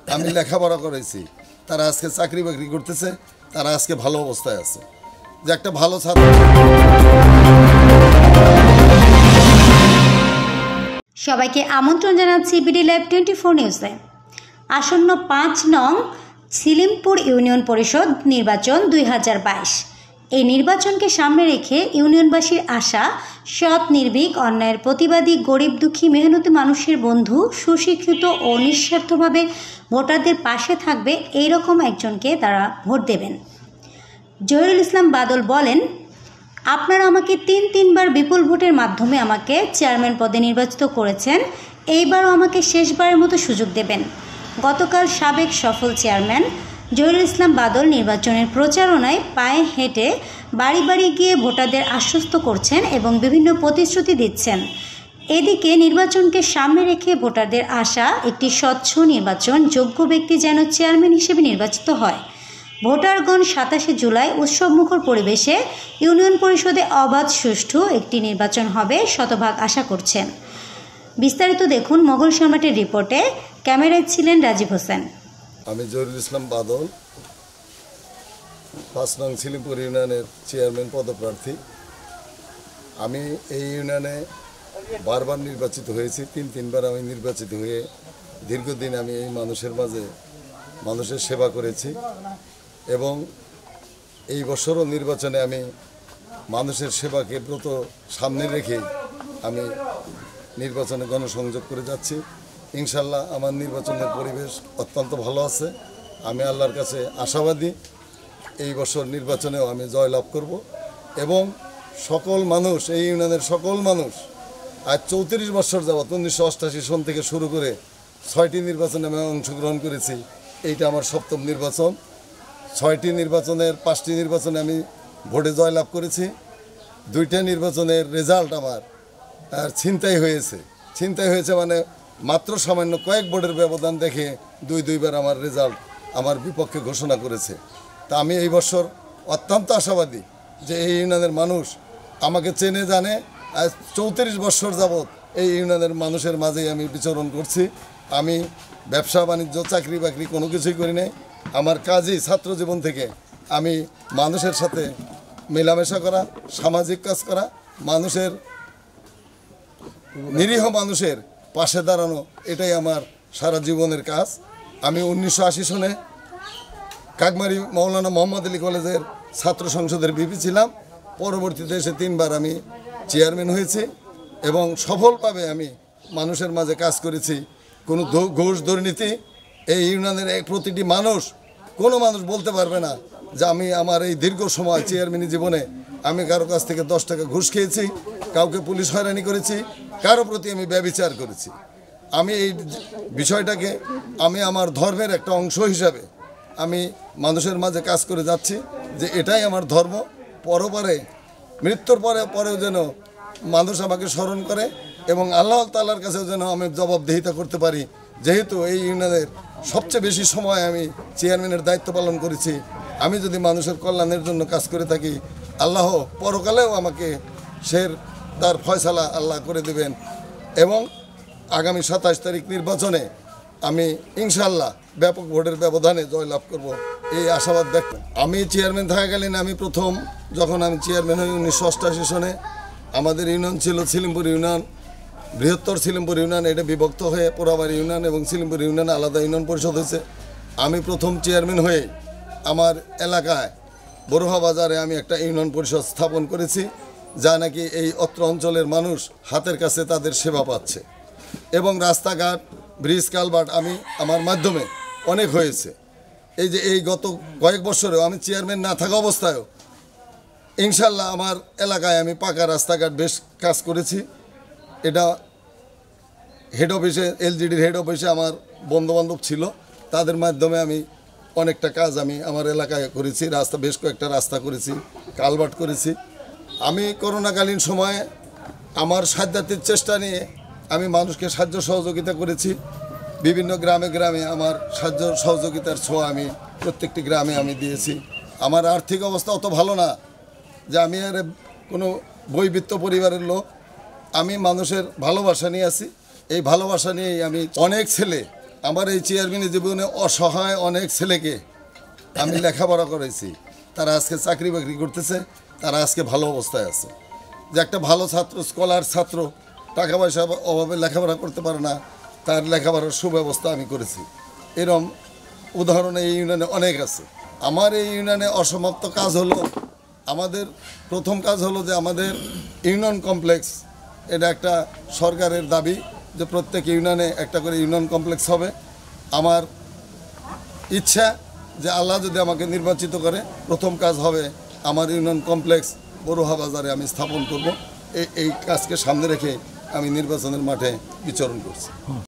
আমি লেখাপড়া করেছি, তারা আজকে চাকরি বাকরি করতেছে, তারা আজকে ভালো অবস্থায় আছে, যে একটা ভালো ছাত্র। সবাইকে আমন্ত্রণ জানাচ্ছি বিডি লাইভ 24 নিউজে। আসন্ন 5 নং সিলিমপুর ইউনিয়ন পরিষদ নির্বাচন 2022। এই নির্বাচনকে সামনে রেখে ইউনিয়নবাসীর আশা, সৎ নির্ভীক অন্যায়ের প্রতিবাদী, গরিব দুঃখী মেহনতি মানুষের বন্ধু, সুশিক্ষিত ও নিঃস্বার্থভাবে ভোটারদের পাশে থাকবে এইরকম একজনকে তারা ভোট দেবেন। জহিরুল ইসলাম বাদল বলেন, আপনারা আমাকে তিনবার বিপুল ভোটের মাধ্যমে আমাকে চেয়ারম্যান পদে নির্বাচিত করেছেন, এইবারও আমাকে শেষবারের মতো সুযোগ দেবেন। গতকাল সাবেক সফল চেয়ারম্যান জহিরুল ইসলাম বাদল নির্বাচনের প্রচারণায় পায়ে হেঁটে বাড়ি বাড়ি গিয়ে ভোটারদের আশ্বস্ত করছেন এবং বিভিন্ন প্রতিশ্রুতি দিচ্ছেন। এদিকে নির্বাচনকে সামনে রেখে ভোটারদের আশা, একটি স্বচ্ছ নির্বাচন, যোগ্য ব্যক্তি যেন চেয়ারম্যান হিসেবে নির্বাচিত হয়। ভোটারগণ 27 জুলাই উৎসবমুখর পরিবেশে ইউনিয়ন পরিষদে অবাধ সুষ্ঠু একটি নির্বাচন হবে শতভাগ আশা করছেন। বিস্তারিত দেখুন মোগল সম্রাটের রিপোর্টে। ক্যামেরায় ছিলেন রাজীব হোসেন। আমি জহিরুল ইসলাম বাদল, 5 নং সিলিমপুর ইউনিয়নের চেয়ারম্যান পদপ্রার্থী। আমি এই ইউনিয়নে বারবার নির্বাচিত হয়েছি, তিনবার আমি নির্বাচিত হয়ে দীর্ঘদিন আমি এই মানুষের মাঝে মানুষের সেবা করেছি এবং এই বছরও নির্বাচনে আমি মানুষের সেবাকে ব্রত সামনে রেখে আমি নির্বাচনে গণসংযোগ করে যাচ্ছি। ইনশাল্লাহ আমার নির্বাচনের পরিবেশ অত্যন্ত ভালো আছে। আমি আল্লাহর কাছে আশাবাদী এই বছর নির্বাচনেও আমি জয়লাভ করব এবং সকল মানুষ, এই ইউনিয়নের সকল মানুষ আজ 34 বছর যাবৎ 1988 সন থেকে শুরু করে 6টি নির্বাচনে আমি অংশগ্রহণ করেছি। এইটা আমার 7ম নির্বাচন। 6টি নির্বাচনের 5টি নির্বাচনে আমি ভোটে জয়লাভ করেছি। 2টা নির্বাচনের রেজাল্ট আমার ছিনতাই হয়েছে মানে মাত্র সামান্য কয়েক ভোটের ব্যবধান দেখে দুইবার আমার রেজাল্ট আমার বিপক্ষে ঘোষণা করেছে। তা আমি এই বছর অত্যন্ত আশাবাদী যে এই ইউনিয়নের মানুষ আমাকে চেনে জানে। আজ 34 বছর যাবৎ এই ইউনিয়নের মানুষের মাঝেই আমি বিচরণ করছি। আমি ব্যবসা বাণিজ্য, চাকরি বাকরি কোনো কিছুই করি নাই। আমার কাজই ছাত্র জীবন থেকে আমি মানুষের সাথে মেলামেশা করা, সামাজিক কাজ করা, মানুষের নিরীহ মানুষের পাশে দাঁড়ানো, এটাই আমার সারা জীবনের কাজ। আমি 1980 সনে কাকমারি মৌলানা মোহাম্মদ আলী কলেজের ছাত্র সংসদের ভিপি ছিলাম। পরবর্তীতে এসে 3বার আমি চেয়ারম্যান হয়েছি এবং সফলভাবে আমি মানুষের মাঝে কাজ করেছি। কোনো ঘুষ দুর্নীতি এই ইউনিয়নের প্রতিটি মানুষ, কোনো মানুষ বলতে পারবে না যে আমি আমার এই দীর্ঘ সময় চেয়ারম্যানি জীবনে আমি কারো কাছ থেকে 10 টাকা ঘুষ খেয়েছি, কাউকে পুলিশ হয়রানি করেছি, কারো প্রতি আমি ব্যভিচার করেছি। আমি এই বিষয়টাকে আমি আমার ধর্মের একটা অংশ হিসাবে আমি মানুষের মাঝে কাজ করে যাচ্ছি যে এটাই আমার ধর্ম। পরপরে মৃত্যুর পরেও যেন মানুষ আমাকে স্মরণ করে এবং আল্লাহ তাআলার কাছেও যেন আমি জবাবদিহিতা করতে পারি। যেহেতু এই ইউনিয়নের সবচেয়ে বেশি সময় আমি চেয়ারম্যানের দায়িত্ব পালন করেছি, আমি যদি মানুষের কল্যাণের জন্য কাজ করে থাকি, আল্লাহ পরকালেও আমাকে তার ফয়সালা আল্লাহ করে দেবেন এবং আগামী 27 তারিখ নির্বাচনে আমি ইনশাল্লাহ ব্যাপক ভোটের ব্যবধানে জয়লাভ করব, এই আশাবাদ ব্যক্ত। আমি চেয়ারম্যান থাকাকালীন যখন আমি চেয়ারম্যান হই 1988 সনে, আমাদের ইউনিয়ন ছিল সিলিমপুর ইউনিয়ন, বৃহত্তর সিলিমপুর ইউনিয়ন। এটা বিভক্ত হয়ে পোড়াবাড়ি ইউনিয়ন এবং সিলিমপুর ইউনিয়ন আলাদা ইউনিয়ন পরিষদ হয়েছে। আমি প্রথম চেয়ারম্যান হয়ে আমার এলাকায় বড়ুহা বাজারে আমি একটা ইউনিয়ন পরিষদ স্থাপন করেছি, যা নাকি এই অত্র অঞ্চলের মানুষ হাতের কাছে তাদের সেবা পাচ্ছে এবং রাস্তাঘাট, ব্রিজ, কালভার্ট আমার মাধ্যমে অনেক হয়েছে। এই গত কয়েক বছরেও আমি চেয়ারম্যান না থাকা অবস্থায়ও ইনশাল্লাহ আমার এলাকায় আমি পাকা রাস্তাঘাট বেশ কাজ করেছি। এটা হেড অফিসে, এলজিডির হেড অফিসে আমার বন্ধুবান্ধব ছিল, তাদের মাধ্যমে আমি অনেকটা কাজ আমি আমার এলাকায় করেছি। বেশ কয়েকটা রাস্তা করেছি, কালভার্ট করেছি। আমি করোনাকালীন সময়ে আমার সাধ্যাতির চেষ্টা নিয়ে আমি মানুষকে সাহায্য সহযোগিতা করেছি। বিভিন্ন গ্রামে গ্রামে আমার সাহায্য সহযোগিতার ছোঁয়া আমি প্রত্যেকটি গ্রামে আমি দিয়েছি। আমার আর্থিক অবস্থা অত ভালো না যে আমি আর কোনো বৈবিত্য পরিবারের লোক। আমি মানুষের ভালোবাসা নিয়ে আছি, এই ভালোবাসা নিয়েই আমি অনেক ছেলে আমার এই চেয়ারম্যান জীবনে অসহায় অনেক ছেলেকে আমি লেখাপড়া করেছি, তারা আজকে চাকরি বাকরি করতেছে, তারা আজকে ভালো অবস্থায় আছে। যে একটা ভালো ছাত্র, স্কলার ছাত্র, টাকা পয়সা অভাবে লেখাপড়া করতে পারে না, তার লেখাপড়ার সুব্যবস্থা আমি করেছি। এরকম উদাহরণ এই ইউনিয়নে অনেক আছে। আমার এই ইউনিয়নে অসমাপ্ত কাজ হলো, আমাদের প্রথম কাজ হলো যে আমাদের ইউনিয়ন কমপ্লেক্স, এটা একটা সরকারের দাবি যে প্রত্যেক ইউনিয়নে একটা করে ইউনিয়ন কমপ্লেক্স হবে। আমার ইচ্ছা যে আল্লাহ যদি আমাকে নির্বাচিত করে, প্রথম কাজ হবে আমার ইউনিয়ন কমপ্লেক্স বড়ুহা বাজারে আমি স্থাপন করব। এই কাজকে সামনে রেখে আমি নির্বাচনের মাঠে বিচরণ করছি।